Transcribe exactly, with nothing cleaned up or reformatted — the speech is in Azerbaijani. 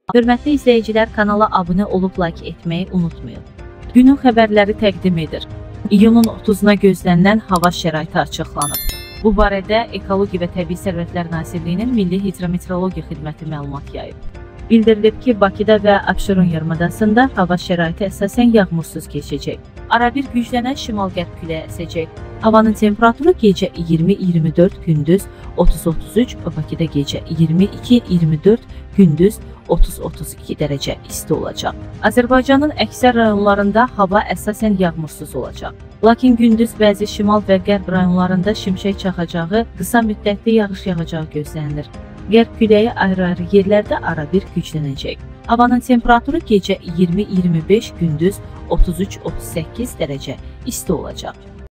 Hörmətli izləyicilər, kanala abunə olub like etməyi unutmayın. Günün xəbərləri təqdim edir. İyunun otuzuna gözlənilən hava şəraiti açıqlanıb. Bu barədə Ekologiya və Təbii Sərvətlər Nazirliyinin Milli Hidrometeorologiya Xidməti məlumat yayıb. Bildirilib ki, Bakıda və Abşeron yarımadasında hava şəraiti əsasən yağmursuz keçəcək. Arabir güclənən şimal-qərb küləyi əsəcək. Havanın temperaturu gecə iyirmi iyirmi dörd, gündüz otuz otuz üç, Bakıda gecə iyirmi iki iyirmi dörd, gündüz otuz otuz iki dərəcə isti olacaq. Azərbaycanın əksər rayonlarında hava əsasən yağmursuz olacaq. Lakin gündüz bəzi şimal və qərb rayonlarında şimşək çaxacağı, qısa müddətli yağış yağacağı gözlənilir. Qərb küləyi ayrı-ayrı yerlərdə arabir güclənəcək. Havanın temperaturu gecə iyirmi iyirmi beş, gündüz otuz üç otuz səkkiz dərəcə isti olacaq.